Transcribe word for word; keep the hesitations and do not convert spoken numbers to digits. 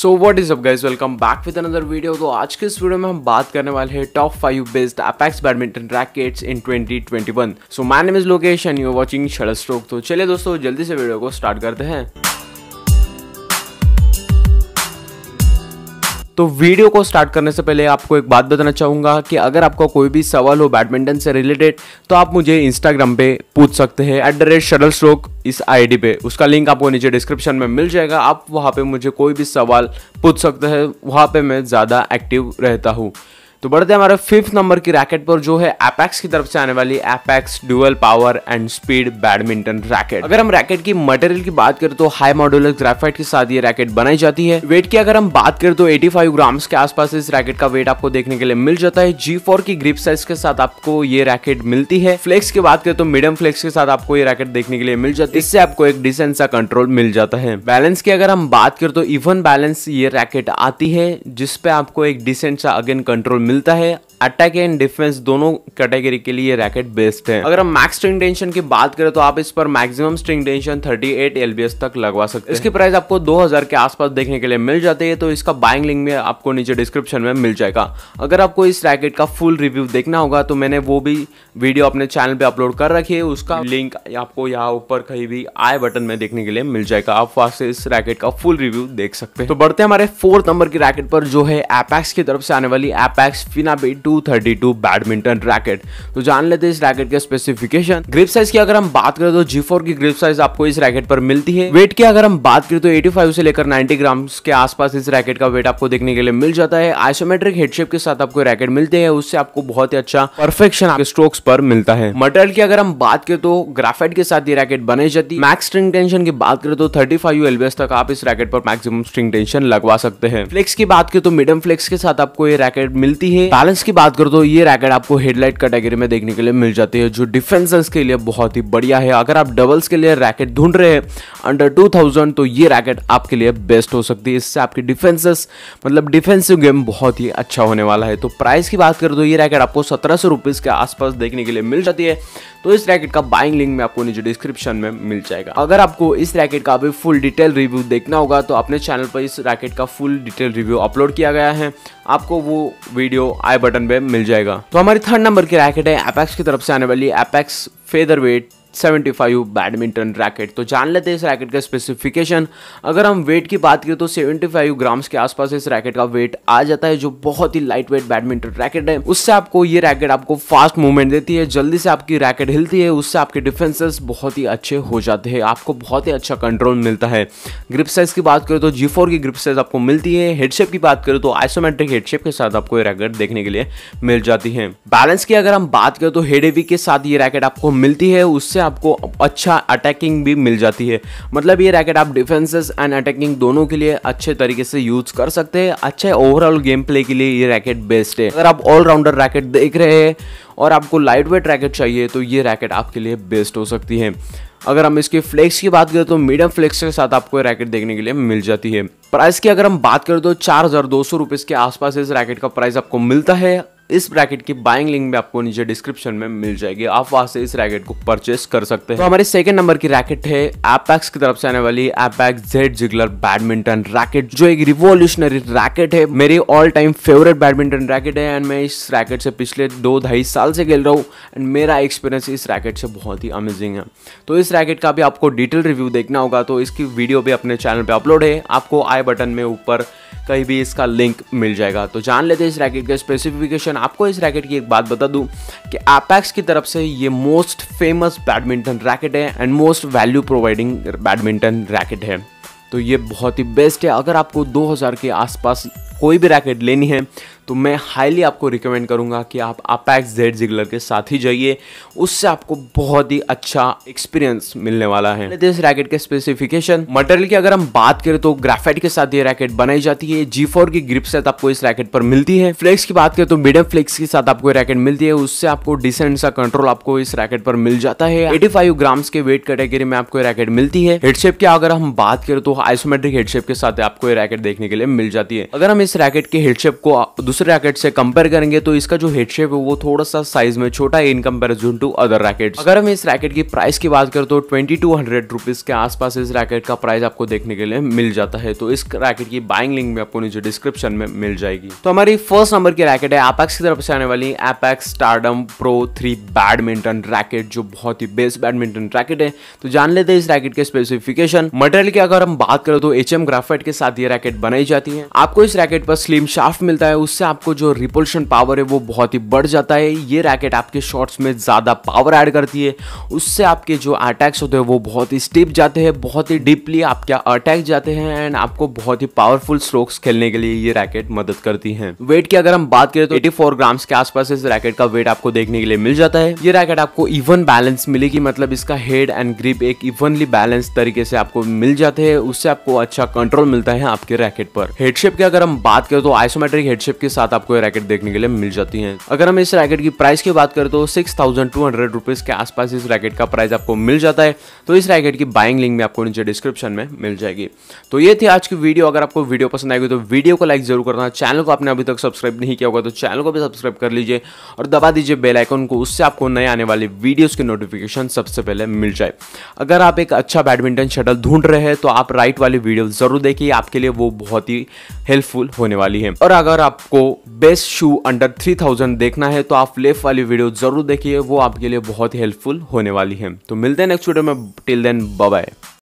So what is up guys, welcome back with another video. तो आज के इस वीडियो में हम बात करने वाले हैं top five best Apex badminton rackets in twenty twenty one. So my name is Lokesh and you are watching shuttlestroke. तो चलिए दोस्तों जल्दी से वीडियो को स्टार्ट करते हैं। तो वीडियो को स्टार्ट करने से पहले आपको एक बात बताना चाहूँगा कि अगर आपका कोई भी सवाल हो बैडमिंटन से रिलेटेड तो आप मुझे इंस्टाग्राम पे पूछ सकते हैं एट द रेट शटलस्ट्रोक इस आईडी पे। उसका लिंक आपको नीचे डिस्क्रिप्शन में मिल जाएगा। आप वहाँ पे मुझे कोई भी सवाल पूछ सकते हैं, वहाँ पे मैं ज़्यादा एक्टिव रहता हूँ। तो बढ़ते हैं हमारे फिफ्थ नंबर की रैकेट पर, जो है एपेक्स की तरफ से आने वाली Apex dual power and speed badminton racket. अगर हम रैकेट की मटेरियल की बात करें तो हाई मॉड्यूलर ग्रेफाइट के साथ ये रैकेट बनाई जाती है। वेट की अगर हम बात करें तो पचासी ग्राम्स के आसपास इस रैकेट का वेट आपको देखने के लिए मिल जाता है। जी फोर की ग्रिप साइज के साथ आपको ये रैकेट मिलती है। फ्लेक्स की बात करें तो मीडियम फ्लेक्स के साथ आपको ये रैकेट देखने के लिए मिल जाती है। इससे आपको एक डिसेंट सा कंट्रोल मिल जाता है। बैलेंस की अगर हम बात करें तो इवन बैलेंस ये रैकेट आती है, जिसपे आपको एक डिसेंट सा अगेन कंट्रोल मिलता है। अटैक एंड डिफेंस दोनों कैटेगरी के लिए ये रैकेट बेस्ट है। अगर हम मैक्स स्ट्रिंग टेंशन की बात करें तो आप इस पर मैक्सिमम स्ट्रिंग टेंशन अड़तीस एलबीएस तक लगवा सकते हैं। इसकी प्राइस आपको दो हज़ार के आसपास देखने के लिए मिल जाती है। तो इसका बाइंग लिंक में आपको नीचे डिस्क्रिप्शन में मिल जाएगा। अगर आपको इस रैकेट का फुल रिव्यू देखना होगा तो मैंने वो भी वीडियो अपने चैनल पे अपलोड कर रखी है। उसका लिंक आपको यहाँ ऊपर कहीं भी आई बटन में देखने के लिए मिल जाएगा। आप वहां से इस रैकेट का फुल रिव्यू देख सकते हैं। तो बढ़ते हैं हमारे फोर्थ नंबर की रैकेट पर, जो है एपेक्स की तरफ से आने वाली Apex finabeat two thirty two badminton racket. तो जान लेते हैं इस रैकेट के स्पेसिफिकेशन। ग्रिप साइज की अगर हम बात करें तो जी फोर की ग्रिप साइज आपको इस रैकेट पर मिलती है। वेट की अगर हम बात करें तो पचासी से लेकर नब्बे ग्राम्स के आसपास इस रैकेट का वेट आपको देखने के लिए मिल जाता है। आइसोमेट्रिक हेडशेप के साथ आपको रैकेट मिलते हैं, उससे आपको बहुत ही अच्छा परफेक्शन आपके स्ट्रोक्स पर मिलता है। मटेरियल की अगर हम बात करें तो ग्राफाइट के साथ ये रैकेट बनाई जाती है। मैक्स स्ट्रिंग टेंशन की बात करें तो पैंतीस एलबीएस तक आप इस रैकेट पर मैक्सिमम स्ट्रिंग टेंशन लगवा सकते हैं। फ्लेक्स की बात करें तो मीडियम फ्लेक्स के साथ आपको ये रैकेट मिलती है। बैलेंस की बात करें तो ये रैकेट आपको हेडलाइट कैटेगरी में देखने के लिए मिल जाती है, जो डिफेंसेस के लिए बहुत ही बढ़िया है। अगर आप डबल्स के लिए रैकेट ढूंढ रहे हैं अंडर टू थाउजेंड तो ये रैकेट आपके लिए बेस्ट हो सकती है। इससे आपकी डिफेंसेस मतलब डिफेंसिव गेम बहुत ही अच्छा होने वाला है। तो प्राइस की बात करें तो ये रैकेट आपको सत्रह सौ रुपीज के आसपास देखने के लिए मिल जाती है। तो इस रैकेट का बाइंग लिंक में आपको नीचे डिस्क्रिप्शन में मिल जाएगा। अगर आपको इस रैकेट का भी फुल डिटेल रिव्यू देखना होगा तो अपने चैनल पर इस रैकेट का फुल डिटेल रिव्यू अपलोड किया गया है, आपको वो वीडियो आई बटन पे मिल जाएगा। तो हमारी थर्ड नंबर की रैकेट है एपेक्स की तरफ से आने वाली एपेक्स फेदरवेट पचहत्तर बैडमिंटन रैकेट। तो जान लेते हैं इस रैकेट का स्पेसिफिकेशन। अगर हम वेट की बात करें तो पचहत्तर ग्राम्स के आसपास इस रैकेट का वेट आ जाता है, जो बहुत ही लाइट वेट बैडमिंटन रैकेट है। उससे आपको ये रैकेट आपको फास्ट मूवमेंट देती है, जल्दी से आपकी रैकेट हिलती है, उससे आपके डिफेंसेस बहुत ही अच्छे हो जाते हैं, आपको बहुत ही अच्छा कंट्रोल मिलता है। ग्रिप साइज की बात करें तो जी फोर की ग्रिप साइज आपको मिलती है। हेडशेप की बात करें तो आइसोमेट्रिक हेडशेप के साथ आपको ये रैकेट देखने के लिए मिल जाती है। बैलेंस की अगर हम बात करें तो हेड हेवी के साथ ये रैकेट आपको मिलती है, उससे आपको अच्छा अटैकिंग भी मिल जाती है। मतलब ये रैकेट आप डिफेंसेस एंड अटैकिंग दोनों के लिए अच्छे तरीके से यूज कर सकते हैं। अच्छे ओवरऑल गेम प्ले के लिए ये रैकेट बेस्ट है। अगर आप ऑलराउंडर रैकेट देख रहे हैं और आपको लाइट वेट रैकेट चाहिए तो ये रैकेट आपके लिए बेस्ट हो सकती है। अगर हम इसके फ्लेक्स की बात करें तो मीडियम फ्लेक्स के साथ आपको रैकेट देखने के लिए मिल जाती है। प्राइस की अगर हम बात करें तो चार हजार दो सौ रुपीज के आसपास इस रैकेट का प्राइस आपको मिलता है। इस रैकेट की बाइंग लिंक में आपको नीचे डिस्क्रिप्शन में मिल जाएगी, आप वहां से इस रैकेट को परचेस कर सकते हैं। तो हमारी सेकंड नंबर की रैकेट है एपेक्स की तरफ से आने वाली Apex Z ziggler badminton racket, जो एक रिवोल्यूशनरी रैकेट है। मेरी all time favourite badminton racket है एंड मैं इस रैकेट से पिछले दो ढाई साल से खेल रहा हूँ एंड मेरा एक्सपीरियंस इस रैकेट से बहुत ही अमेजिंग है। तो इस रैकेट का भी आपको डिटेल रिव्यू देखना होगा तो इसकी वीडियो भी अपने चैनल पे अपलोड है, आपको आई बटन में ऊपर कहीं भी इसका लिंक मिल जाएगा। तो जान लेते हैं इस रैकेट के स्पेसिफिकेशन। आपको इस रैकेट की एक बात बता दूं कि एपेक्स की तरफ से ये मोस्ट फेमस बैडमिंटन रैकेट है and most value providing badminton racket है। तो ये बहुत ही बेस्ट है। अगर आपको दो हज़ार के आसपास कोई भी रैकेट लेनी है तो मैं हाईली आपको रिकमेंड करूंगा कि आप एपेक्स जेड जिगलर के साथ ही जाइए, उससे आपको बहुत ही अच्छा एक्सपीरियंस मिलने वाला है। इस रैकेट के स्पेसिफिकेशन। मटेरियल की अगर हम बात करें तो ग्राफाइट के साथ ये रैकेट बनाई जाती है। जी फोर की ग्रिप सेट आपको इस रैकेट पर मिलती है। फ्लेक्स की बात करें तो मीडियम फ्लेक्स के साथ आपको रैकेट मिलती है, उससे आपको डिसेंट सा कंट्रोल आपको इस रैकेट पर मिल जाता है। पचासी ग्राम्स के वेट कैटेगरी में आपको रैकेट मिलती है। हेडशेप की अगर हम बात करें तो आइसोमेट्रिक हेडशेप के साथ आपको ये रैकेट देखने के लिए मिल जाती है। अगर हम इस रैकेट के हेडशेप को दूसरे रैकेट से कंपेयर करेंगे तो इसका जो हेड शेप है वो थोड़ा सा साइज में छोटा है in comparison to other rackets. अगर हम इस रैकेट की प्राइस की बात करें तो ट्वेंटी टू हंड्रेड रुपीज के आसपास इस रैकेट का प्राइस आपको देखने के लिए मिल जाता है। तो इस रैकेट की बाइंग लिंक में आपको नीचे डिस्क्रिप्शन में मिल जाएगी। तो हमारी फर्स्ट नंबर की रैकेट है एपेक्स की तरफ से आने वाली Apex stardom pro three badminton racket, जो बहुत ही बेस्ट बैडमिंटन रैकेट है। तो जान लेते हैं इस रैकेट के स्पेसिफिकेशन। मटेरियल की अगर हम बात करें तो एच एम ग्राफाइट के साथ ये रैकेट बनाई जाती है। आपको इस रैकेट पर स्लिम शाफ्ट मिलता है, उससे आपको जो रिपल्शन पावर है वो बहुत ही बढ़ जाता है। ये रैकेट आपके शॉट्स में ज्यादा पावर ऐड करती है, उससे आपके जो अटैक्स होते हैं वो बहुत ही स्टिप जाते हैं, बहुत ही डीपली आपके अटैक जाते हैं एंड आपको बहुत ही पावरफुल स्ट्रोक्स खेलने के लिए ये रैकेट मदद करती है। वेट की अगर हम बात करें तो चौरासी ग्राम्स के आसपास इस रैकेट का वेट आपको देखने के लिए मिल जाता है। ये रैकेट आपको इवन बैलेंस मिलेगी, मतलब इसका हेड एंड ग्रिप एक इवनली बैलेंस तरीके से आपको मिल जाते हैं, उससे आपको अच्छा कंट्रोल मिलता है आपके रैकेट पर। हेडशेप की अगर हम बात करें तो आइसोमेट्रिक हेडशेप के साथ आपको ये रैकेट देखने के लिए मिल जाती है। अगर हम इस रैकेट की प्राइस की बात करें तो six thousand two hundred rupees के आसपास इस रैकेट का प्राइस आपको मिल जाता है। तो इस रैकेट की बाइंग लिंक में आपको नीचे डिस्क्रिप्शन में मिल जाएगी। तो ये थी आज की वीडियो। अगर आपको वीडियो पसंद आएगी तो वीडियो को लाइक जरूर करना, चैनल को आपने अभी तक सब्सक्राइब नहीं किया होगा तो चैनल को भी सब्सक्राइब कर लीजिए और दबा दीजिए बेल आइकन को, उससे आपको नए आने वाले वीडियोस की नोटिफिकेशन सबसे पहले मिल जाए। अगर आप एक अच्छा बैडमिंटन शटल ढूंढ रहे हैं तो आप राइट वाली वीडियो जरूर देखिए, आपके लिए वो बहुत ही हेल्पफुल होने वाली है। और अगर आपको best shoe under three thousand देखना है तो आप लेफ्ट वाली वीडियो जरूर देखिए, वो आपके लिए बहुत ही हेल्पफुल होने वाली है। तो मिलते हैं नेक्स्ट वीडियो में, टिल देन बाय बाय।